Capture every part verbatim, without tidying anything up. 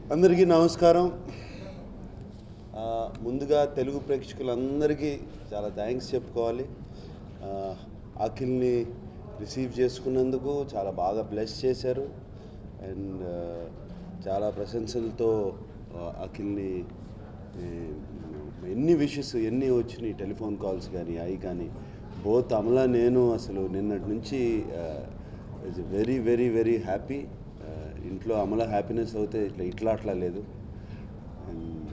అందరికీ నమస్కారం. ముందుగా తెలుగు ప్రేక్షకులందరికీ చాలా థ్యాంక్స్ చెప్పుకోవాలి. అఖిల్ని రిసీవ్ చేసుకున్నందుకు చాలా బాగా బ్లెస్ చేశారు అండ్ చాలా ప్రశంసలతో అఖిల్ని ఎన్ని విషెస్ ఎన్ని వచ్చినాయి, టెలిఫోన్ కాల్స్ కానీ అవి కానీ బోత్ అమలా నేను అసలు నిన్నటి నుంచి it's very very very happy. ఇంట్లో అమల హ్యాపీనెస్ అవుతే ఇట్లా ఇట్లా అట్లా లేదు. అండ్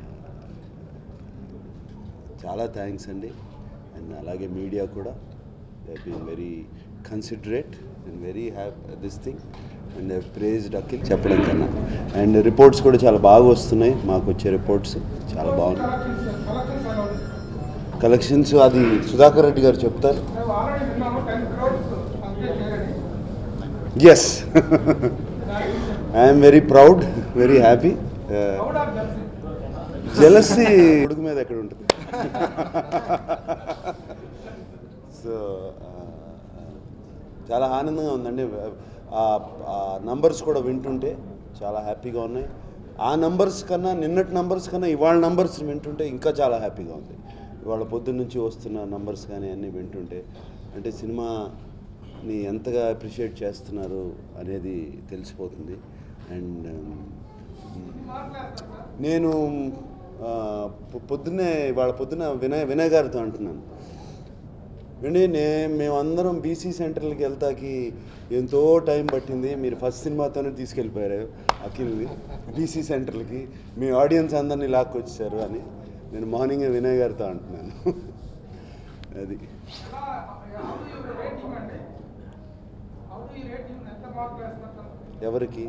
చాలా థ్యాంక్స్ అండి. అండ్ అలాగే మీడియా కూడా they been very considerate and very happy this thing and they praised Akhil చెప్పడం కన్నా. అండ్ రిపోర్ట్స్ కూడా చాలా బాగా వస్తున్నాయి, మాకు వచ్చే రిపోర్ట్స్ చాలా బాగున్నాయి. కలెక్షన్స్ అది సుధాకర్ రెడ్డి గారు చెప్తారు. Yes, I'm very proud, very happy. Jealousy కొడుకు మీద ఎక్కడ ఉంటుంది. సో చాలా ఆనందంగా ఉందండి. ఆ నంబర్స్ కూడా వింటుంటే చాలా హ్యాపీగా ఉన్నాయి. ఆ నంబర్స్ కన్నా నిన్నటి నంబర్స్ కన్నా ఇవాళ నంబర్స్ వింటుంటే ఇంకా చాలా హ్యాపీగా ఉంది. ఇవాళ పొద్దున్న నుంచి వస్తున్న నంబర్స్ కానీ అన్నీ వింటుంటే అంటే సినిమాని ఎంతగా అప్రిషియేట్ చేస్తున్నారు అనేది తెలిసిపోతుంది. అండ్ నేను పొద్దున్నే వాళ్ళ పొద్దున్న వినయ్ వినయ్ గారితో అంటున్నాను, అండి నే మేమందరం బీసీ సెంటర్లకి వెళ్తాకి ఎంతో టైం పట్టింది, మీరు ఫస్ట్ సినిమాతోనే తీసుకెళ్ళిపోయారు అఖిల్ని బీసీ సెంటర్లకి, మీ ఆడియన్స్ అందరినీ లాక్కొచ్చారు అని నేను మార్నింగ్ వినయ్ గారితో అంటున్నాను. అది ఎవరికి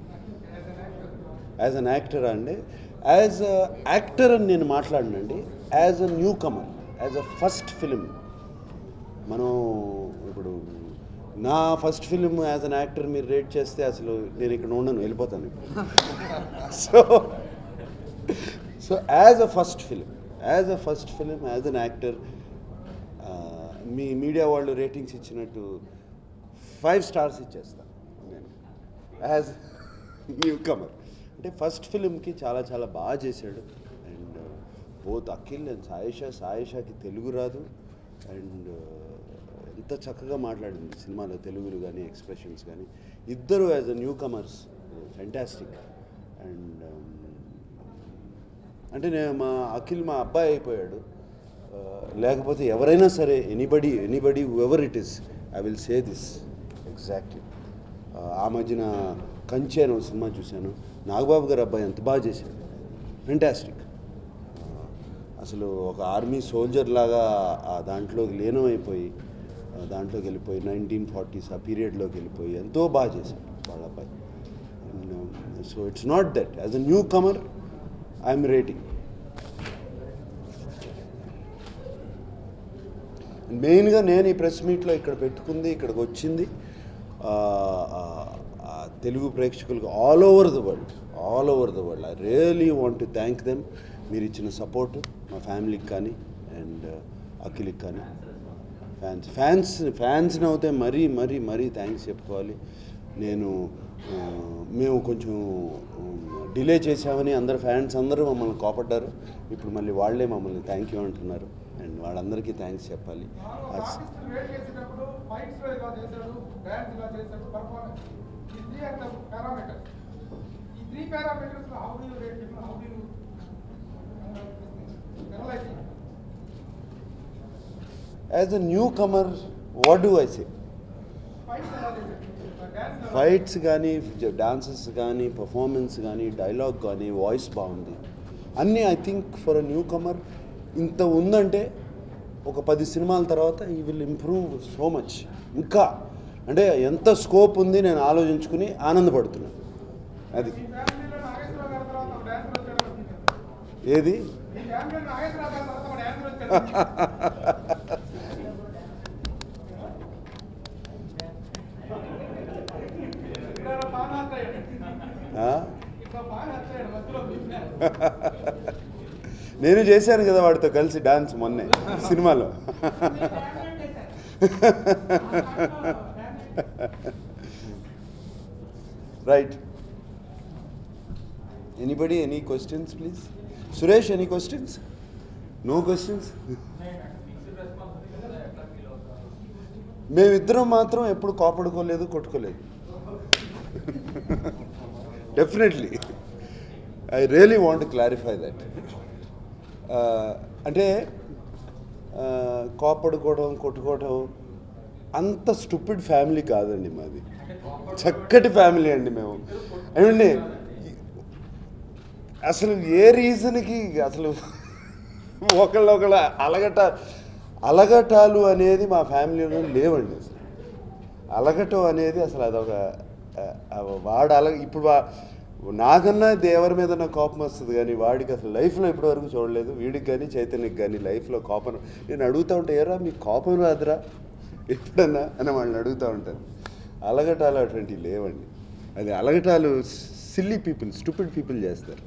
యాజ్ అన్ యాక్టరా అండి? యాజ్ అ యాక్టర్ అని నేను మాట్లాడినండి. As a newcomer, as a first film, మనం ఇప్పుడు నా first film as an actor మీరు రేట్ చేస్తే అసలు నేను ఇక్కడ ఉండను, వెళ్ళిపోతాను. So so as a first film, as a first film as an actor మీ మీడియా వాళ్ళు రేటింగ్స్ ఇచ్చినట్టు ఫైవ్ స్టార్స్ ఇచ్చేస్తాను నేను యాజ్ న్యూ కమర్. అంటే ఫస్ట్ ఫిలింకి చాలా చాలా బాగా చేశాడు. And both Akhil and Saisha, సాయిషాకి తెలుగు రాదు అండ్ ఎంత చక్కగా మాట్లాడింది సినిమాలో, తెలుగులు కానీ ఎక్స్ప్రెషన్స్ కానీ. ఇద్దరు as a newcomers fantastic. And అంటే నేను మా అఖిల్ మా అబ్బాయి అయిపోయాడు. లేకపోతే ఎవరైనా సరే anybody anybody ever it is I will say this exactly. ఆ మధ్యన కంచె అని సినిమా చూశాను, నాగబాబు గారు అబ్బాయి ఎంత బాగా చేశాడు, ఫెంటాస్టిక్. అసలు ఒక ఆర్మీ సోల్జర్ లాగా ఆ దాంట్లోకి లీనమైపోయి దాంట్లోకి వెళ్ళిపోయి నైన్టీన్ ఫార్టీస్ ఆ పీరియడ్లోకి వెళ్ళిపోయి ఎంతో బాగా చేశాడు వాళ్ళ అబ్బాయి. So it's not that as a newcomer I'm rating. మెయిన్గా నేను ఈ ప్రెస్ మీట్లో ఇక్కడ పెట్టుకుంది, ఇక్కడికి వచ్చింది తెలుగు ప్రేక్షకులకు all over the world, all over the world. I really want to thank them. మీరు ఇచ్చిన సపోర్టు మా ఫ్యామిలీకి కానీ అండ్ అఖిల్కి కానీ, ఫ్యాన్స్ ఫ్యాన్స్ ఫ్యాన్స్ని అవుతే మరీ మరీ మరీ థ్యాంక్స్ చెప్పుకోవాలి. నేను మేము కొంచెం డిలే చేసామని అందరు ఫ్యాన్స్ అందరూ మమ్మల్ని కోపడ్డారు. ఇప్పుడు మళ్ళీ వాళ్ళే మమ్మల్ని థ్యాంక్ యూ అంటున్నారు అండ్ వాళ్ళందరికీ థ్యాంక్స్ చెప్పాలి. As a newcomer, what do I say? Fights కానీ, డాన్సెస్ కానీ, పర్ఫార్మెన్స్ కానీ, డైలాగ్ కానీ, వాయిస్ బాగుంది అన్నీ. I think for a newcomer ఇంత ఉందంటే ఒక పది సినిమాల తర్వాత ఈ విల్ ఇంప్రూవ్ సో మచ్. ఇంకా అంటే ఎంత స్కోప్ ఉంది నేను ఆలోచించుకుని ఆనందపడుతున్నాను. అది ఏది నేను చేశాను కదా వాడితో కలిసి డాన్స్ మొన్నే సినిమాలో. Right. Anybody any questions please? Suresh, any questions? No questions? మేమిద్దరం మాత్రం ఎప్పుడు కోపడుకోలేదు, కొట్టుకోలేదు. Definitely I really want to clarify that. అంటే కోపడుకోవడం, కొట్టుకోవడం అంత స్టూపిడ్ ఫ్యామిలీ కాదండి మాది. చక్కటి ఫ్యామిలీ అండి మేము. ఏమండి అసలు ఏ రీజన్కి అసలు ఒకళ్ళ ఒకళ్ళ అలగట అలగటాలు అనేది మా ఫ్యామిలీలో లేవండి. అసలు అలగటం అనేది అసలు అదొక వాడు అలగ ఇప్పుడు నాకన్నా దేవరి మీద నా కోపం వస్తుంది, కానీ వాడికి అసలు లైఫ్లో ఇప్పటివరకు చూడలేదు. వీడికి కానీ చైతన్యకి కానీ లైఫ్లో కోపం. నేను అడుగుతూ ఉంటా, ఏరా మీకు కోపం రాదురా ఎప్పుడన్నా అని వాళ్ళని అడుగుతూ ఉంటాను. అలగటాలు అటువంటివి లేవండి. అది అలగటాలు సిల్లీ పీపుల్, స్టూపిడ్ పీపుల్ చేస్తారు.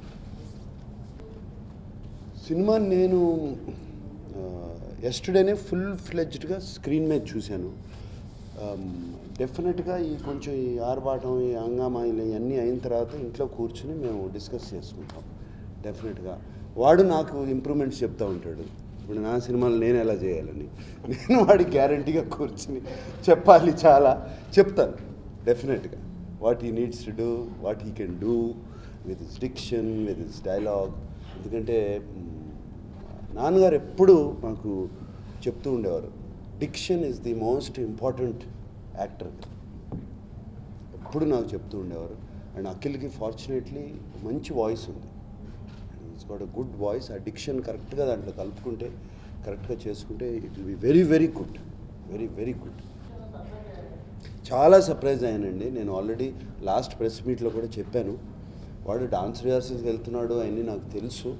సినిమా నేను ఎస్టర్డేనే ఫుల్ ఫ్లెడ్జ్డ్గా స్క్రీన్ మీద చూశాను. డెఫినెట్గా ఈ కొంచెం ఈ ఆర్భాటం, ఈ హంగామా ఇవన్నీ అయిన తర్వాత ఇంట్లో కూర్చుని మేము డిస్కస్ చేసుకుంటాం. డెఫినెట్గా వాడు నాకు ఇంప్రూవ్మెంట్స్ చెప్తూ ఉంటాడు. ఇప్పుడు నా సినిమాలు నేను ఎలా చేయాలని నేను వాడికి గ్యారంటీగా కూర్చుని చెప్పాలి, చాలా చెప్తాను డెఫినెట్గా. What he needs to do, what he can do with his diction, with his dialogue. ఎందుకంటే నాన్నగారు ఎప్పుడు నాకు చెప్తూ ఉండేవారు, diction is the most important actor. ఎప్పుడు నాకు చెప్తూ ఉండేవారు. అండ్ అఖిల్కి ఫార్చునేట్లీ మంచి వాయిస్ ఉంది. It's got a good voice. ఆ డిక్షన్ కరెక్ట్గా దాంట్లో కలుపుకుంటే, కరెక్ట్గా చేసుకుంటే it will be very very good, very very good. చాలా సర్ప్రైజ్ అయ్యానండి. నేను ఆల్రెడీ లాస్ట్ ప్రెస్ మీట్లో కూడా చెప్పాను, వాడు డాన్స్ రిహార్సల్స్కి వెళ్తున్నాడు అవన్నీ నాకు తెలుసు.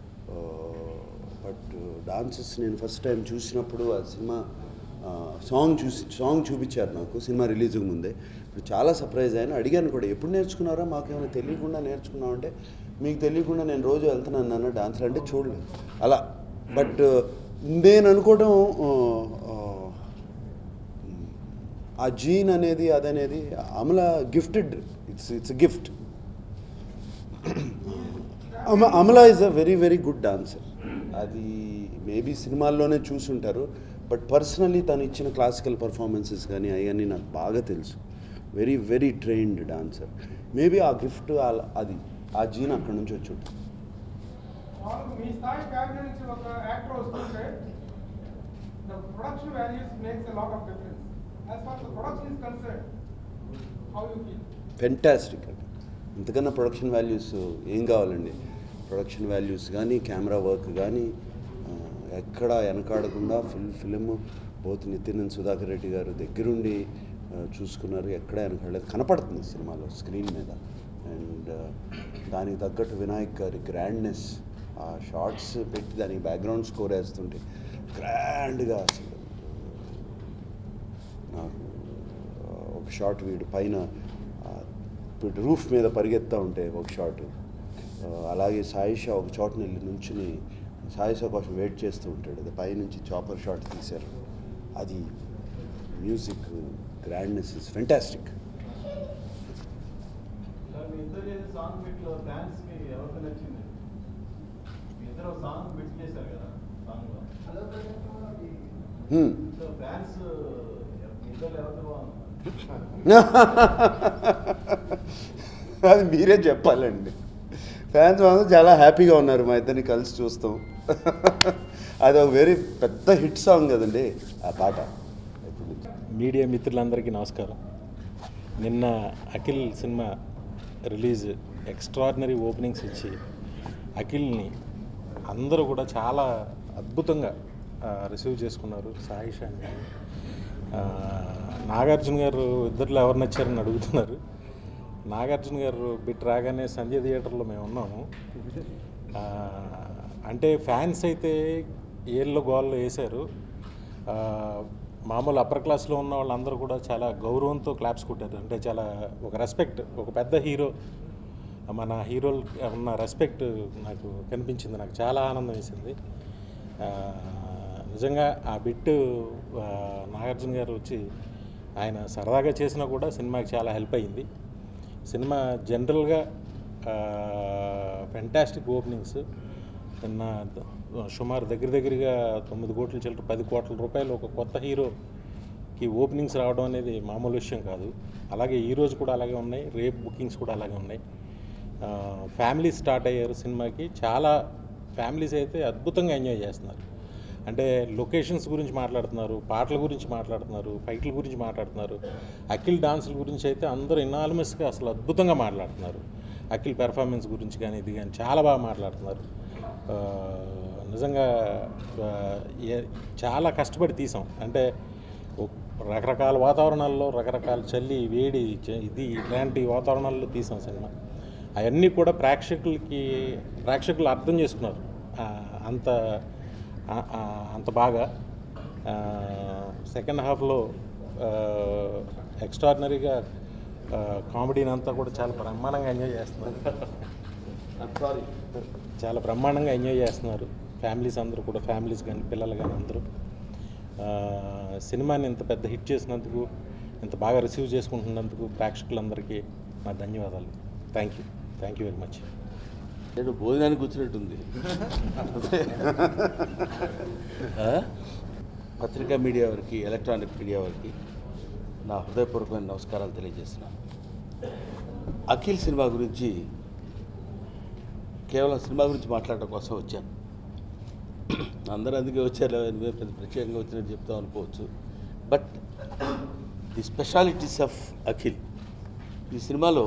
బట్ డాన్సెస్ నేను ఫస్ట్ టైం చూసినప్పుడు ఆ సినిమా సాంగ్ చూసి సాంగ్ చూపించారు నాకు సినిమా రిలీజ్కి ముందే. ఇప్పుడు చాలా సర్ప్రైజ్ అయ్యాను. అడిగాను కూడా, ఎప్పుడు నేర్చుకున్నారా, మాకేమైనా తెలియకుండా నేర్చుకున్నావు అంటే, మీకు తెలియకుండా నేను రోజు వెళ్తున్నాను నాన్న డాన్స్లు అంటే చూడలేదు అలా. బట్ నేను అనుకోవడం ఆ జీన్ అనేది అదనేది Amala gifted, it's it's gift. Amala is a very very good dancer. అది మేబీ సినిమాల్లోనే చూసుంటారు, బట్ పర్సనలీ తను ఇచ్చిన క్లాసికల్ పర్ఫార్మెన్సెస్ కానీ అవన్నీ నాకు బాగా తెలుసు. Very very trained dancer. Maybe ఆ గిఫ్ట్ అది ఆ జీన్ అక్కడ నుంచి వచ్చి ఉంటుంది. ఫెంటాస్టిక్ అండి. ఇంతకన్నా ప్రొడక్షన్ వాల్యూస్ ఏం కావాలండి? ప్రొడక్షన్ వాల్యూస్ కానీ, కెమెరా వర్క్ కానీ ఎక్కడ వెనకాడకుండా full film both Nithin Sudhakar Reddy garu దగ్గరుండి చూసుకున్నారు. ఎక్కడ వెనకాడలేదు, కనపడుతుంది సినిమాలో స్క్రీన్ మీద. అండ్ దానికి తగ్గట్టు వినాయక్ గారి గ్రాండ్నెస్, ఆ షార్ట్స్ పెట్టి దానికి బ్యాక్గ్రౌండ్ స్కోర్ వేస్తుంటే గ్రాండ్గా అసలు. నాకు ఒక షాట్ వీడు పైన రూఫ్ మీద పరిగెత్తా ఉంటే ఒక షాట్, అలాగే సాయిషా ఒక చోట వెళ్ళి నుంచుని సాయిషా కోసం వెయిట్ చేస్తూ ఉంటాడు. అది పైనుంచి చాపర్ షాట్ తీశారు. అది మ్యూజిక్ గ్రాండ్నెస్ ఇస్ ఫెంటాస్టిక్. అది మీరే చెప్పాలండి. ఫ్యాన్స్ మాత్రం చాలా హ్యాపీగా ఉన్నారు మా ఇద్దరిని కలిసి చూస్తాం. అది ఒక వెరీ పెద్ద హిట్ సాంగ్ కదండి ఆ పాట. మీడియా మిత్రులందరికీ నమస్కారం. నిన్న Akhil cinema release extraordinary openings ఇచ్చి అఖిల్ని అందరూ కూడా చాలా అద్భుతంగా రిసీవ్ చేసుకున్నారు. సాయిషా కానీ నాగార్జున గారు ఇద్దరిలో ఎవరు నచ్చారని అడుగుతున్నారు. నాగార్జున గారు బిట్ రాగానే సంధ్య థియేటర్లో మేము ఉన్నాము. అంటే ఫ్యాన్స్ అయితే ఏళ్ళ గోల్లో వేశారు. మామూలు అప్పర్ క్లాస్లో ఉన్న వాళ్ళందరూ కూడా చాలా గౌరవంతో క్లాప్స్ కొట్టారు. అంటే చాలా ఒక రెస్పెక్ట్, ఒక పెద్ద హీరో మన హీరోలు ఉన్న రెస్పెక్ట్ నాకు కనిపించింది. నాకు చాలా ఆనందం వేసింది నిజంగా. ఆ బిట్ నాగార్జున గారు వచ్చి ఆయన సరదాగా చేసినా కూడా సినిమాకి చాలా హెల్ప్ అయ్యింది. సినిమా జనరల్గా ఫెంటాస్టిక్ ఓపెనింగ్స్. నిన్న సుమారు దగ్గర దగ్గరగా తొమ్మిది కోట్ల చిల్లర పది కోట్ల రూపాయలు ఒక కొత్త హీరోకి ఓపెనింగ్స్ రావడం అనేది మామూలు విషయం కాదు. అలాగే ఈరోజు కూడా అలాగే ఉన్నాయి, రేపు బుకింగ్స్ కూడా అలాగే ఉన్నాయి. ఫ్యామిలీస్ స్టార్ట్ అయ్యారు సినిమాకి. చాలా ఫ్యామిలీస్ అయితే అద్భుతంగా ఎంజాయ్ చేస్తున్నారు. అంటే లొకేషన్స్ గురించి మాట్లాడుతున్నారు, పాటల గురించి మాట్లాడుతున్నారు, ఫైట్ల గురించి మాట్లాడుతున్నారు. అఖిల్ డాన్సుల గురించి అయితే అందరూ ఇనానిమస్గా అసలు అద్భుతంగా మాట్లాడుతున్నారు. అఖిల్ పెర్ఫార్మెన్స్ గురించి కానీ ఇది కానీ చాలా బాగా మాట్లాడుతున్నారు. నిజంగా చాలా కష్టపడి తీసాం. అంటే రకరకాల వాతావరణాల్లో, రకరకాల చలి, వేడి, ఇది ఇలాంటి వాతావరణాల్లో తీసాం సినిమా. అవన్నీ కూడా ప్రేక్షకులకి ప్రేక్షకులు అర్థం చేసుకున్నారు అంత అంత బాగా. సెకండ్ హాఫ్లో ఎక్స్ట్రాడినరీగా కామెడీని అంతా కూడా చాలా బ్రహ్మాండంగా ఎంజాయ్ చేస్తున్నారు. సారీ చాలా బ్రహ్మాండంగా ఎంజాయ్ చేస్తున్నారు ఫ్యామిలీస్ అందరూ కూడా, ఫ్యామిలీస్ కానీ పిల్లలు కానీ అందరూ. సినిమాని ఇంత పెద్ద హిట్ చేసినందుకు, ఇంత బాగా రిసీవ్ చేసుకుంటున్నందుకు ప్రేక్షకులందరికీ నా ధన్యవాదాలు. Thank you thank you very much. నేను భోజనానికి వచ్చినట్టుంది. పత్రికా మీడియా వారికి, ఎలక్ట్రానిక్ మీడియా వారికి నా హృదయపూర్వకమైన నమస్కారాలు తెలియజేస్తున్నాను. అఖిల్ సినిమా గురించి, కేవలం సినిమా గురించి మాట్లాడటం కోసం వచ్చాను. అందరూ అందుకే వచ్చారు, నువ్వే పెద్ద ప్రత్యేకంగా వచ్చినట్టు చెప్తాం అనుకోవచ్చు. But the specialities of Akhil, ఈ సినిమాలో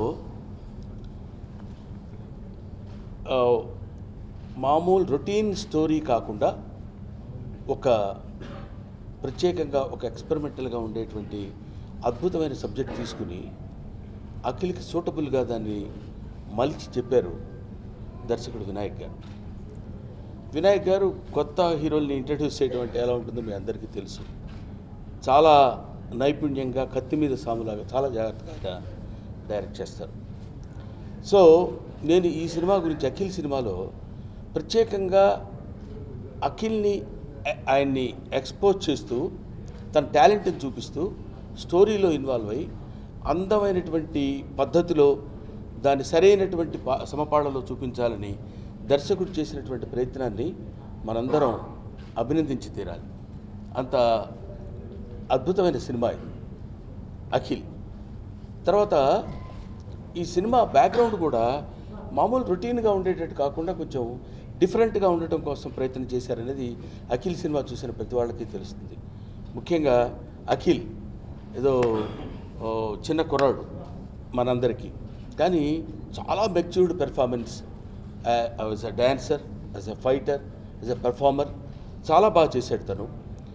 మామూలు రొటీన్ స్టోరీ కాకుండా ఒక ప్రత్యేకంగా ఒక ఎక్స్పెరిమెంటల్గా ఉండేటువంటి అద్భుతమైన సబ్జెక్ట్ తీసుకుని అఖిల్కి సూటబుల్గా దాన్ని మలిచి చెప్పారు దర్శకుడు వినాయక్ గారు. వినాయక్ గారు కొత్త హీరోల్ని ఇంట్రడ్యూస్ చేయడం అంటే ఎలా ఉంటుందో మీ అందరికీ తెలుసు. చాలా నైపుణ్యంగా, కత్తి మీద సాములాగా చాలా జాగ్రత్తగా డైరెక్ట్ చేస్తారు. సో నేను ఈ సినిమా గురించి, అఖిల్ సినిమాలో ప్రత్యేకంగా అఖిల్ని ఆయన్ని ఎక్స్పోజ్ చేస్తూ, తన టాలెంట్ని చూపిస్తూ, స్టోరీలో ఇన్వాల్వ్ అయ్యి అందమైనటువంటి పద్ధతిలో దాన్ని సరైనటువంటి పా సమపాళలో చూపించాలని దర్శకుడు చేసినటువంటి ప్రయత్నాన్ని మనందరం అభినందించి తీరాలి. అంత అద్భుతమైన సినిమా ఇది అఖిల్. తర్వాత ఈ సినిమా బ్యాక్గ్రౌండ్ కూడా మామూలు రొటీన్గా ఉండేటట్టు కాకుండా కొంచెం డిఫరెంట్గా ఉండటం కోసం ప్రయత్నం చేశారనేది అఖిల్ సినిమా చూసిన ప్రతి వాళ్ళకి తెలుస్తుంది. ముఖ్యంగా అఖిల్ ఏదో చిన్న కుర్రాడు మనందరికీ, కానీ చాలా matured performance. As a dancer, as a fighter, as a performer చాలా బాగా చేశాడు తను.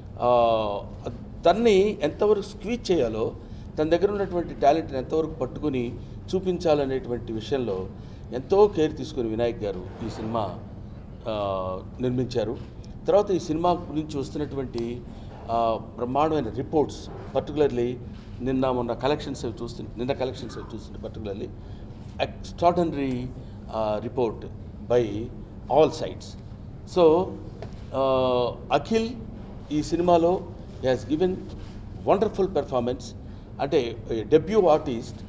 తన్ని ఎంతవరకు స్క్వీజ్ చేయాలో, తన దగ్గర ఉన్నటువంటి టాలెంట్ని ఎంతవరకు పట్టుకుని చూపించాలనేటువంటి విషయంలో ఎంతో కేర్ తీసుకుని వినాయక్ గారు ఈ సినిమా నిర్మించారు. తర్వాత ఈ సినిమా గురించి వస్తున్నటువంటి బ్రహ్మాండమైన రిపోర్ట్స్, పర్టికులర్లీ నిన్న మొన్న కలెక్షన్స్ అవి చూస్తుంటే నిన్న కలెక్షన్స్ అవి చూస్తుంటే particularly extraordinary report by all sides. So Akhil ఈ సినిమాలో he has given wonderful performance. అంటే డెబ్యూ ఆర్టిస్ట్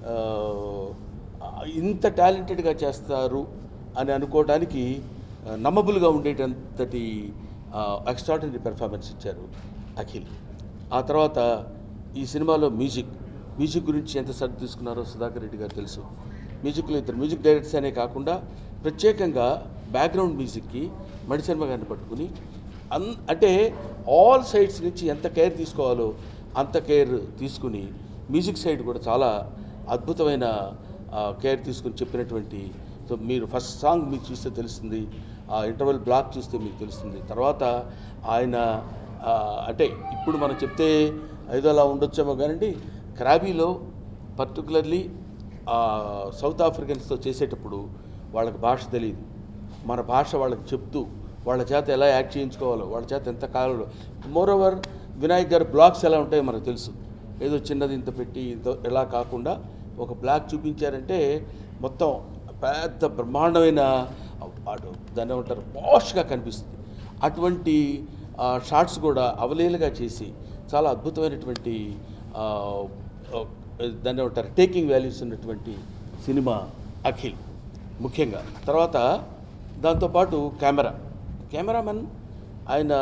ఇంత టాలెంటెడ్గా చేస్తారు అని అనుకోవడానికి నమ్మబుల్గా ఉండేటంతటి ఎక్స్ట్రాడినరీ పెర్ఫార్మెన్స్ ఇచ్చారు అఖిల్. ఆ తర్వాత ఈ సినిమాలో మ్యూజిక్ మ్యూజిక్ గురించి ఎంత శ్రద్ధ తీసుకున్నారో సుధాకర్ రెడ్డి గారు తెలుసు. మ్యూజిక్లో ఇద్దరు మ్యూజిక్ డైరెక్టర్స్ అనే కాకుండా ప్రత్యేకంగా బ్యాక్గ్రౌండ్ మ్యూజిక్కి మణిశర్మ గారిని పట్టుకుని అన్ అంటే ఆల్ సైడ్స్ నుంచి ఎంత కేర్ తీసుకోవాలో అంత కేర్ తీసుకుని మ్యూజిక్ సైడ్ కూడా చాలా అద్భుతమైన కేర్ తీసుకుని చెప్పినటువంటి. సో మీరు ఫస్ట్ సాంగ్ మీకు చూస్తే తెలుస్తుంది, ఆ ఇంటర్వెల్ బ్లాక్ చూస్తే మీకు తెలుస్తుంది. తర్వాత ఆయన అంటే ఇప్పుడు మనం చెప్తే ఐదో అలా ఉండొచ్చేమో కానండి, క్రాబీలో పర్టికులర్లీ సౌత్ ఆఫ్రికన్స్తో చేసేటప్పుడు వాళ్ళకి భాష తెలియదు, మన భాష వాళ్ళకి చెప్తూ వాళ్ళ చేత ఎలా యాక్ట్ చేయించుకోవాలో, వాళ్ళ చేత ఎంత కావాలో. మోర్ ఓవర్ వినాయక్ గారి బ్లాక్స్ ఎలా ఉంటాయో మనకు తెలుసు. ఏదో చిన్నది ఇంత పెట్టి ఇంత ఎలా కాకుండా ఒక బ్లాక్ చూపించారంటే మొత్తం పెద్ద బ్రహ్మాండమైన దాన్ని ఏమంటారు పాష్గా కనిపిస్తుంది. అటువంటి షార్ట్స్ కూడా అవలీలగా చేసి చాలా అద్భుతమైనటువంటి దాన్ని ఏమంటారు టేకింగ్ వాల్యూస్ ఉన్నటువంటి సినిమా అఖిల్. ముఖ్యంగా. తర్వాత దాంతోపాటు కెమెరా కెమెరామెన్ ఆయన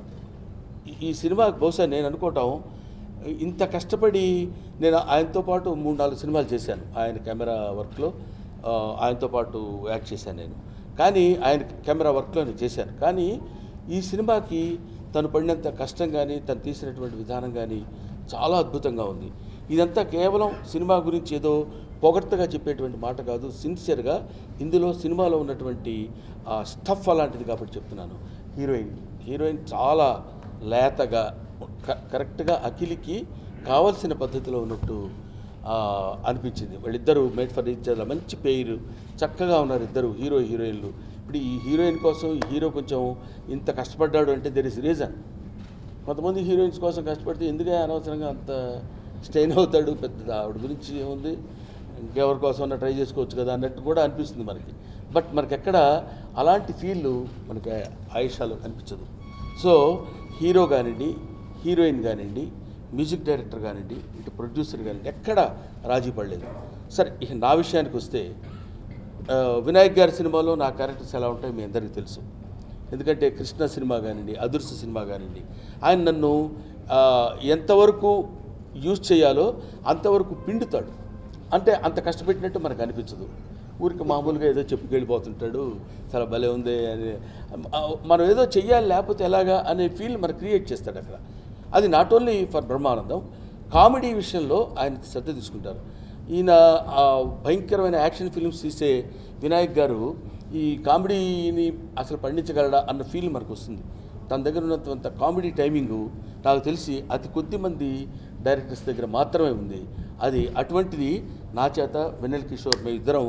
ఈ సినిమాకి బహుశా నేను అనుకోవటం ఇంత కష్టపడి నేను ఆయనతో పాటు మూడు నాలుగు సినిమాలు చేశాను ఆయన కెమెరా వర్క్లో, ఆయనతో పాటు యాక్ట్ చేశాను నేను. కానీ ఆయన కెమెరా వర్క్లో నేను చేశాను. కానీ ఈ సినిమాకి తను పడినంత కష్టం కానీ తను తీసినటువంటి విధానం కానీ చాలా అద్భుతంగా ఉంది. ఇదంతా కేవలం సినిమా గురించి ఏదో పొగడ్తగా చెప్పేటువంటి మాట కాదు, సిన్సియర్గా ఇందులో సినిమాలో ఉన్నటువంటి స్టఫ్ అలాంటిది కాబట్టి చెప్తున్నాను. హీరోయిన్ హీరోయిన్ చాలా లేతగా కరెక్ట్గా అఖిల్కి కావాల్సిన పద్ధతిలో ఉన్నట్టు అనిపించింది. వాళ్ళిద్దరూ మేడ్ ఫర్ ఈచ్ అదర్, మంచి పేరు, చక్కగా ఉన్నారు ఇద్దరు హీరో హీరోయిన్లు. ఇప్పుడు ఈ హీరోయిన్ కోసం ఈ హీరో కొంచెం ఇంత కష్టపడ్డాడు అంటే దెర్ ఇస్ రీజన్. కొంతమంది హీరోయిన్స్ కోసం కష్టపడితే ఎందుకే అనవసరంగా అంత స్టెయిన్ అవుతాడు, పెద్ద ఆవిడ గురించి ఏముంది, ఇంకెవరి కోసం ట్రై చేసుకోవచ్చు కదా అన్నట్టు కూడా అనిపిస్తుంది మనకి. బట్ మనకి ఎక్కడ అలాంటి ఫీల్ మనకి ఆయుషాలు అనిపించదు. సో హీరో కానివ్వండి, హీరోయిన్ కానివ్వండి, మ్యూజిక్ డైరెక్టర్ కానివ్వండి, ఇటు ప్రొడ్యూసర్ కానివ్వండి, ఎక్కడ రాజీ పడలేదు. సరే ఇక నా విషయానికి వస్తే వినాయక్ గారి సినిమాలో నా క్యారెక్టర్స్ ఎలా ఉంటాయో మీ అందరికీ తెలుసు. ఎందుకంటే కృష్ణ సినిమా కానివ్వండి, అదుర్స్ సినిమా కానివ్వండి, ఆయన నన్ను ఎంతవరకు యూజ్ చేయాలో అంతవరకు పిండుతాడు. అంటే అంత కష్టపెట్టినట్టు మనకు అనిపించదు. ఊరికి మామూలుగా ఏదో చెప్పుకెళ్ళిపోతుంటాడు, చాలా భలే ఉంది అని, మనం ఏదో చెయ్యాలి లేకపోతే ఎలాగా అనే ఫీల్ మనకు క్రియేట్ చేస్తాడు అక్కడ. అది not only for Brahmanandam, comedy విషయంలో ఆయన శ్రద్ధ తీసుకుంటారు. ఈయన భయంకరమైన యాక్షన్ ఫిల్మ్స్ తీసే వినాయక్ గారు ఈ కామెడీని అసలు పండించగలడా అన్న ఫీల్ మనకు వస్తుంది. తన దగ్గర ఉన్నంత కామెడీ టైమింగు నాకు తెలిసి అతి కొద్ది మంది డైరెక్టర్స్ దగ్గర మాత్రమే ఉంది. అది అటువంటిది నా చేత వెన్నెల కిషోర్ మేము ఇద్దరం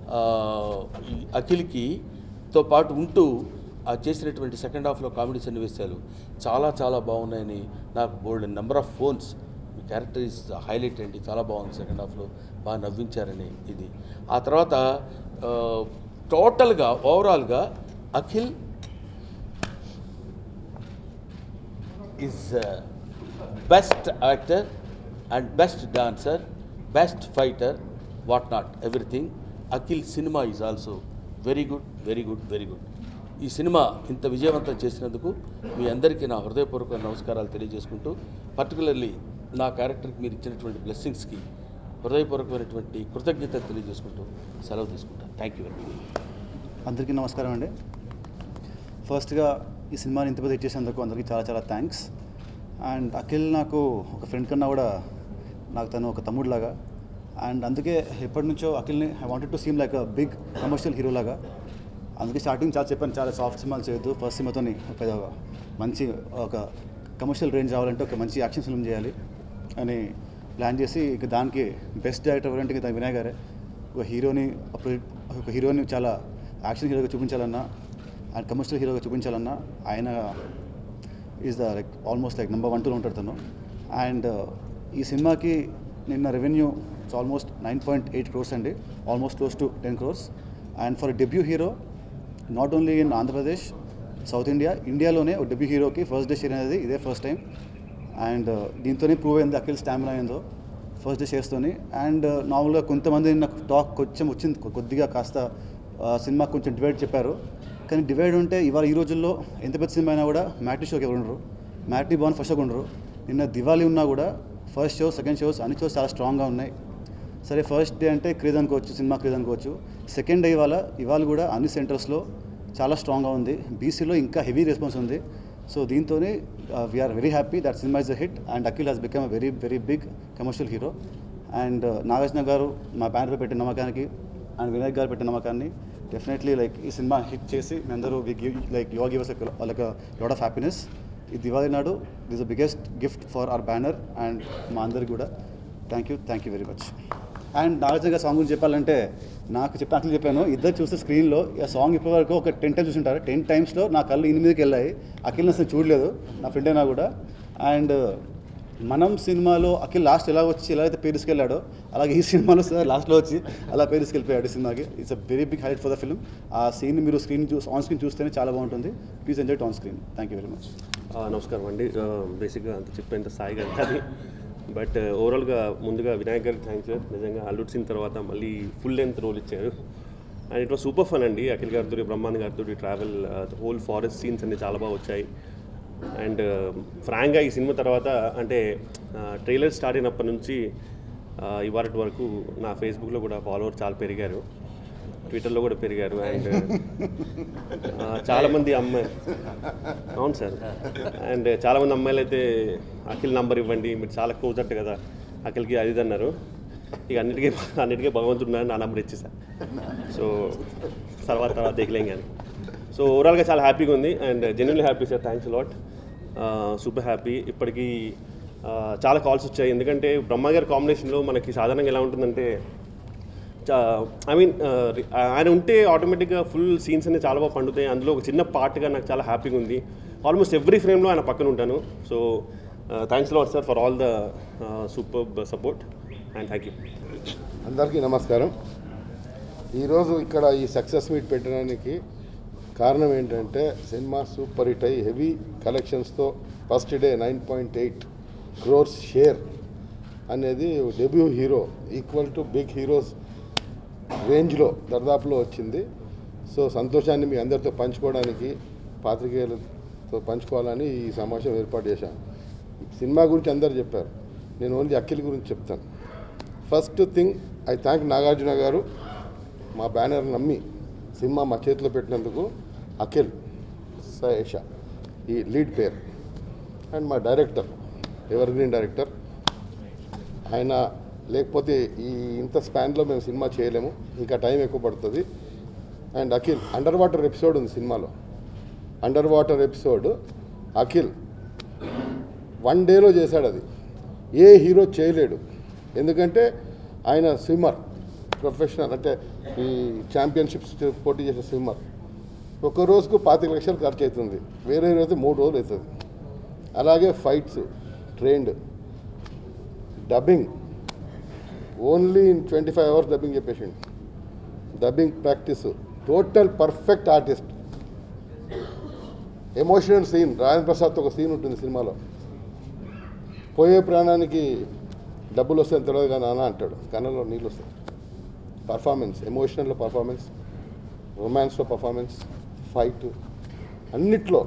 ఈ అఖిల్కి తో పాటు ఉంటూ చేసినటువంటి సెకండ్ హాఫ్లో కామెడీ సన్నివేశాలు చాలా చాలా బాగున్నాయని నాకు బోల్డ్ నెంబర్ ఆఫ్ ఫోన్స్, మీ క్యారెక్టర్ ఈజ్ హైలైట్ అండి, చాలా బాగుంది సెకండ్ హాఫ్లో, బాగా నవ్వించారని ఇది. ఆ తర్వాత టోటల్గా ఓవరాల్గా Akhil is best actor and best dancer, best fighter, what not everything. Akhil cinema is also very good very good very good. ఈ సినిమా ఇంత విజయవంతం చేసినందుకు మీ అందరికీ నా హృదయపూర్వక నమస్కారాలు తెలియజేసుకుంటూ, పర్టికులర్లీ నా క్యారెక్టర్కి మీరు ఇచ్చినటువంటి బ్లెస్సింగ్స్కి హృదయపూర్వకమైనటువంటి కృతజ్ఞతలు తెలియజేసుకుంటూ సెలవు తీసుకుంటాను. Thank you very much. అందరికీ నమస్కారం అండి. ఫస్ట్గా ఈ సినిమాని ఇంత పెద్ద ఇచ్చేసేందుకు అందరికీ చాలా చాలా థ్యాంక్స్. అండ్ అఖిల్ నాకు ఒక ఫ్రెండ్ కన్నా కూడా నాకు తను ఒక తమ్ముడులాగా, అండ్ అందుకే ఎప్పటి నుంచో అఖిల్ని I wanted to seem like a big commercial hero లాగా. అందుకే స్టార్టింగ్ చాలా చెప్పాను, చాలా సాఫ్ట్ సినిమాలు చేయొద్దు, ఫస్ట్ సినిమాతో ఒక మంచి ఒక కమర్షియల్ రేంజ్ రావాలంటే ఒక మంచి యాక్షన్ ఫిల్మ్ చేయాలి అని ప్లాన్ చేసి ఇక దానికి బెస్ట్ డైరెక్టర్ ఎవరంటే ఇక వినాయక్ గారే. ఒక హీరోని ఒక హీరోని చాలా యాక్షన్ హీరోగా చూపించాలన్నా అండ్ కమర్షియల్ హీరోగా చూపించాలన్నా ఆయన is the like almost like number one టూలో ఉంటాడు తను. అండ్ ఈ సినిమాకి నిన్న revenue it's almost nine point eight crores అండి, almost close to ten crores. And for debut hero not only in Andhra Pradesh, south India, ఇండియాలోనే ఒక డెబ్యూ హీరోకి ఫస్ట్ డే షేర్ అనేది ఇదే ఫస్ట్ టైం. అండ్ దీంతోనే ప్రూవ్ అయింది అఖిల్ స్టామినా అయిందో ఫస్ట్ డే షేర్స్తోని. అండ్ నార్మల్గా కొంతమంది నాకు టాక్ కొంచెం వచ్చింది, కొద్దిగా కాస్త సినిమా కొంచెం డివైడ్ చెప్పారు. కానీ డివైడ్ ఉంటే ఇవాళ ఈ రోజుల్లో ఎంత పెద్ద సినిమా అయినా కూడా మ్యాట్నీ షోకి ఎవరు ఉండరు, మ్యాట్నీ బాన్ ఫస్ట్ షోకి ఉండరు. నిన్న దివాళీ ఉన్నా కూడా ఫస్ట్ షోస్ సెకండ్ షోస్ అన్ని షోస్ చాలా స్ట్రాంగ్గా ఉన్నాయి. సరే ఫస్ట్ డే అంటే క్రేజ్ అనుకోవచ్చు, సినిమా క్రేజ్ అనుకోవచ్చు. సెకండ్ డే ఇవాళ ఇవాళ కూడా అన్ని సెంటర్స్లో చాలా స్ట్రాంగ్గా ఉంది, బీసీలో ఇంకా హెవీ రెస్పాన్స్ ఉంది. సో దీంతోనే we're very happy that cinema is a hit and Akhil has become a very very big commercial hero. And Nagarjuna గారు మా బ్యానర్పై పెట్టిన నమ్మకానికి అండ్ వినాయక్ గారు పెట్టిన నమ్మకాన్ని డెఫినెట్లీ లైక్ ఈ సినిమా హిట్ చేసి మీ అందరూ we give like you give us like lot of happiness. ఈ దివాళీ నాడు this the biggest gift for our banner and మా అందరికి కూడా thank you thank you very much. And Nagarjuna గారి సాంగ్ గురించి చెప్పాలంటే నాకు చెప్పి అట్లా చెప్పాను, ఇద్దరు చూస్తే స్క్రీన్లో ఆ సాంగ్ ఇప్పటివరకు ఒక టెన్ టైమ్స్ చూసుంటారు. టెన్ టైమ్స్లో నా కళ్ళు ఎనిమిదికి వెళ్ళాయి. అఖిల్ని అసలు చూడలేదు, నా ఫ్రెండ్ అయినా కూడా. అండ్ మనం సినిమాలో అఖిల్ లాస్ట్ ఎలా వచ్చి ఎలా అయితే పేరు తీసుకెళ్ళాడో అలాగే ఈ సినిమాలో సార్ లాస్ట్లో వచ్చి అలా పేరు తీసుకెళ్ళిపోయాడు సినిమాకి. It's a very big highlight for the film. ఆ సీన్ మీరు స్క్రీన్ చూ ఆన్ స్క్రీన్ చూస్తేనే చాలా బాగుంటుంది. Please enjoy it on screen. Thank you very much. నమస్కారం అండి. బేసిక్గా అంత చెప్పేంత సాయి గారు కానీ బట్ ఓవరాల్గా ముందుగా వినాయక్ గారికి థ్యాంక్స్ సార్. నిజంగా అల్లుడ్ సీన్ తర్వాత మళ్ళీ ఫుల్ లెంత్ రోల్ ఇచ్చారు. And it was super fun అండి. అఖిల్ గారితో బ్రహ్మానంద్ గారితో ట్రావెల్, హోల్ ఫారెస్ట్ సీన్స్ అన్ని చాలా బాగా వచ్చాయి. అండ్ ఫ్రాంక్గా ఈ సినిమా తర్వాత అంటే ట్రైలర్ స్టార్ట్ అయినప్పటి నుంచి ఇవాళ వరకు నా ఫేస్బుక్లో కూడా ఫాలోవర్ చాలా పెరిగారు, ట్విట్టర్లో కూడా పెరిగారు. అండ్ చాలామంది అమ్మాయి అవును సార్ అండ్ చాలామంది అమ్మాయిలు అయితే అఖిల్ నంబర్ ఇవ్వండి, మీరు చాలా క్లోజ్ అట్టు కదా అఖిల్కి అది ఇది అన్నారు. ఇక అన్నిటికీ అన్నిటికీ భగవంతుడు నా నంబర్ ఇచ్చేసా. సో తర్వాత తర్వాత దిగలేం కానీ. సో ఓవరాల్గా చాలా హ్యాపీగా ఉంది and genuinely happy sir. Thanks lot, super happy. ఇప్పటికీ చాలా కాల్స్ వచ్చాయి, ఎందుకంటే బ్రహ్మ గారి కాంబినేషన్లో మనకి సాధారణంగా ఎలా ఉంటుందంటే ఐ మీన్ ఆయన ఉంటే ఆటోమేటిక్గా ఫుల్ సీన్స్ అన్ని చాలా బాగా పండుతాయి. అందులో ఒక చిన్న పార్ట్గా నాకు చాలా హ్యాపీగా ఉంది. ఆల్మోస్ట్ ఎవ్రీ ఫ్రేమ్లో ఆయన పక్కన ఉంటాను. So thanks lot sir for all the super support and thank you. అందరికీ నమస్కారం. ఈరోజు ఇక్కడ ఈ సక్సెస్ మీట్ పెట్టడానికి కారణం ఏంటంటే సినిమా సూపర్ హిట్ అయ్యి హెవీ కలెక్షన్స్తో first day nine point eight crores share అనేది debut hero equal to big heroes రేంజ్లో దర్దాపులో వచ్చింది. సో సంతోషాన్ని మీ అందరితో పంచుకోవడానికి, పాత్రికేయులతో పంచుకోవాలని ఈ సమావేశం ఏర్పాటు చేశాను. సినిమా గురించి అందరు చెప్పారు, నేను ఓన్లీ అఖిల్ గురించి చెప్తాను. First thing I thank Nagarjuna గారు మా బ్యానర్ నమ్మి సినిమా మా చేతిలో పెట్టినందుకు. అఖిల్ సయేష ఈ లీడ్ పేర్ అండ్ మా డైరెక్టర్ ఎవర్ గ్రీన్ డైరెక్టర్, ఆయన లేకపోతే ఈ ఇంత స్పాన్లో మేము సినిమా చేయలేము, ఇంకా టైం ఎక్కువ పడుతుంది. And Akhil underwater episode ఉంది సినిమాలో, underwater episode Akhil one డేలో చేశాడు. అది ఏ హీరో చేయలేడు, ఎందుకంటే ఆయన స్విమ్మర్, ప్రొఫెషనల్, అంటే ఈ ఛాంపియన్షిప్స్ పోటీ చేసే స్విమ్మర్. ఒక రోజుకు పాతిక లక్షలు ఖర్చు అవుతుంది, వేరే రోజు మూడు రోజులు అవుతుంది. అలాగే fights trained, dubbing only in twenty five hours dubbing చెప్పేసిండు. Dubbing practice, total perfect artist. Emotional scene, Rajendra ప్రసాద్తో ఒక సీన్ ఉంటుంది సినిమాలో, పోయే ప్రాణానికి డబ్బులు వస్తాయని తెలియదు కానీ నాన్న అంటాడు, కళ్ళలో నీళ్ళు వస్తాయి. పర్ఫార్మెన్స్, ఎమోషనల్లో పర్ఫార్మెన్స్, రొమాన్స్లో పర్ఫార్మెన్స్, ఫైట్, అన్నిట్లో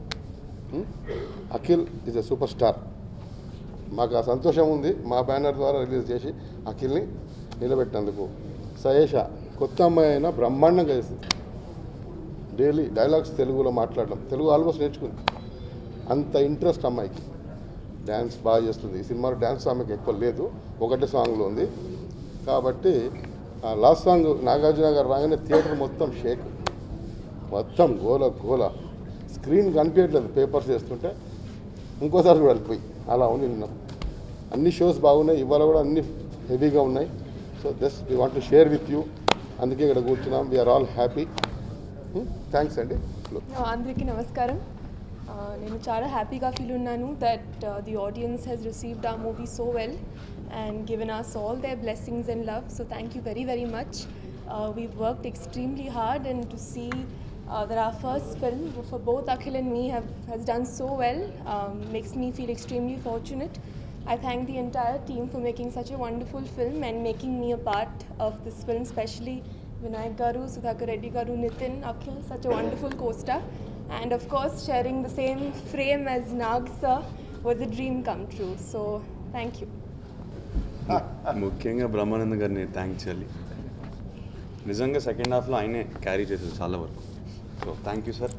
Akhil is a superstar. మాకు ఆ సంతోషం ఉంది మా బ్యానర్ ద్వారా రిలీజ్ చేసి అఖిల్ని నిలబెట్టినందుకు. సయేష కొత్త అమ్మాయి అయినా బ్రహ్మాండంగా చేస్తుంది. డైలీ డైలాగ్స్ తెలుగులో మాట్లాడడం, తెలుగు ఆల్మోస్ట్ నేర్చుకుంది. అంత ఇంట్రెస్ట్ అమ్మాయికి. డ్యాన్స్ బాగా చేస్తుంది. ఈ సినిమాలో డ్యాన్స్ ఆమెకి ఎక్కువ లేదు, ఒకటే సాంగ్లో ఉంది. కాబట్టి లాస్ట్ సాంగ్ నాగార్జున గారు రాగానే థియేటర్ మొత్తం షేక్, మొత్తం గోల గోల, స్క్రీన్ కనిపించట్లేదు పేపర్స్ చేస్తుంటే. ఇంకోసారి కూడా వెళ్ళిపోయి అలా ఉంది నిన్న. అన్ని షోస్ బాగున్నాయి, ఇవాళ కూడా అన్ని హెవీగా ఉన్నాయి. So just we want to share with you, అందుకే ఇక్కడ కూర్చున్నాం. We are all happy. థ్యాంక్స్ అండి. అందరికీ నమస్కారం. నేను చాలా హ్యాపీగా ఫీల్ ఉన్నాను that the audience has received our movie so well and given us all their blessings and love. So thank you very very much. Uh, we've worked extremely hard, and to see uh, that our first film for both Akhil and me have has done so well um, makes me feel extremely fortunate. I thank the entire team for making such a wonderful film and making me a part of this film, especially Vinayak Garu, Sudhakar Reddy Garu, Nitin, Akhil, such a wonderful co-star. And of course, sharing the same frame as Nag sir was a dream come true. So thank you. ముఖ్యంగా బ్రహ్మానంద గారిని thank చేయాలి. నిజంగా second హాఫ్లో ఆయనే carry చేశారు చాలా వరకు. So thank you sir.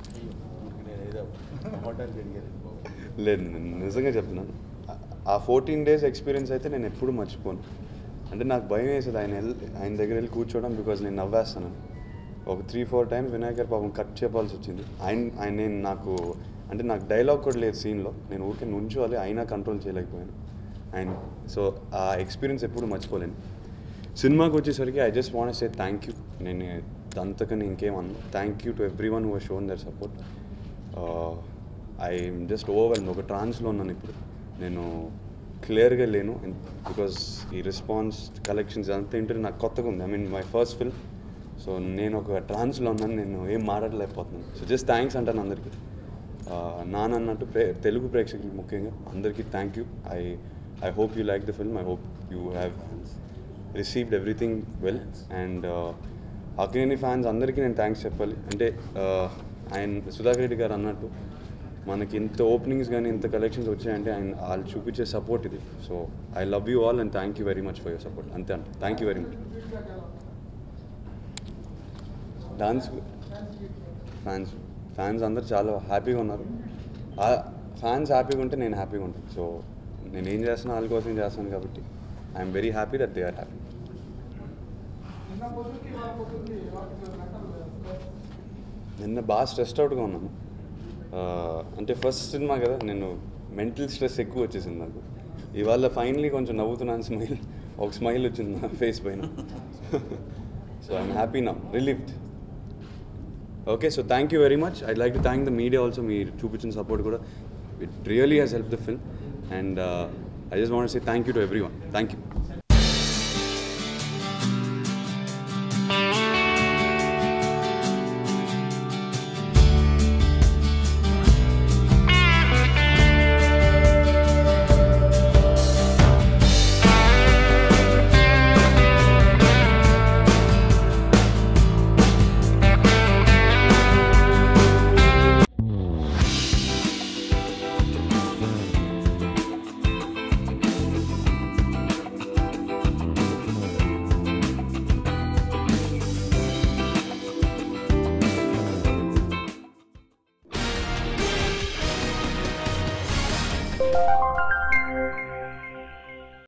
లేదు నిజంగా చెప్తున్నాను, ఆ ఫోర్టీన్ డేస్ ఎక్స్పీరియన్స్ అయితే నేను ఎప్పుడు మర్చిపోను. అంటే నాకు భయం వేసేది ఆయన వెళ్ళి ఆయన దగ్గర వెళ్ళి కూర్చోవడం, బికాజ్ నేను నవ్వేస్తాను. ఒక త్రీ ఫోర్ టైమ్స్ వినాయక్ గారు పాపం కట్ చెప్పాల్సి వచ్చింది. ఆయన ఆయన నేను నాకు అంటే నాకు డైలాగ్ కూడా లేదు సీన్లో, నేను ఊరికే నుంచోవాలి, అయినా కంట్రోల్ చేయలేకపోయాను ఆయన. సో ఆ ఎక్స్పీరియన్స్ ఎప్పుడు మర్చిపోలేను. సినిమాకి వచ్చేసరికి I just want say thank you. నేను అంతకని ఇంకేమన్నా thank you to everyone who has shown their support. I'm just overwhelm. ఒక ట్రాన్స్లో ఉన్నాను ఇప్పుడు, నేను క్లియర్గా లేను, బికాజ్ ఈ రెస్పాన్స్ కలెక్షన్స్ అంతా ఏంటంటే నాకు కొత్తగా ఉంది. I mean my first film. So నేను ఒక ట్రాన్స్లో ఉన్నాను, నేను ఏం మాట్లాడలేకపోతున్నాను. సో జస్ట్ థ్యాంక్స్ అంటాను అందరికీ. నానన్నట్టు ప్రే తెలుగు ప్రేక్షకులు ముఖ్యంగా అందరికీ thank you. I I hope you like the film. I hope you have received everything well. And uh, Akkineni fans అందరికీ నేను థ్యాంక్స్ చెప్పాలి. అంటే ఆయన సుధాకర్ రెడ్డి గారు అన్నట్టు మనకి ఇంత ఓపెనింగ్స్ కానీ ఇంత కలెక్షన్స్ వచ్చాయంటే ఆయన వాళ్ళు చూపించే సపోర్ట్ ఇది. So I love you all and thank you very much for your support. అంతే అంట. Thank you very much. Dance fans fans అందరు చాలా హ్యాపీగా ఉన్నారు. ఫ్యాన్స్ హ్యాపీగా ఉంటే నేను హ్యాపీగా ఉంటాను. సో నేను ఏం చేస్తున్నా వాళ్ళ కోసం చేస్తాను కాబట్టి I'm very happy that they are happy. నిన్న బాగా స్ట్రెస్డ్ అవుట్గా ఉన్నాను. అంటే ఫస్ట్ సినిమా కదా, నేను మెంటల్ స్ట్రెస్ ఎక్కువ వచ్చేసింది నాకు. ఇవాళ ఫైనలీ కొంచెం నవ్వుతున్నాను, స్మైల్ ఒక స్మైల్ వచ్చింది నా ఫేస్ పైన. So I'm happy now, relieved. Okay, so thank you very much. I'd like to thank the media also. మీరు చూపించిన సపోర్ట్ కూడా it really has help the film and I just want to say thank you to everyone. Thank you. you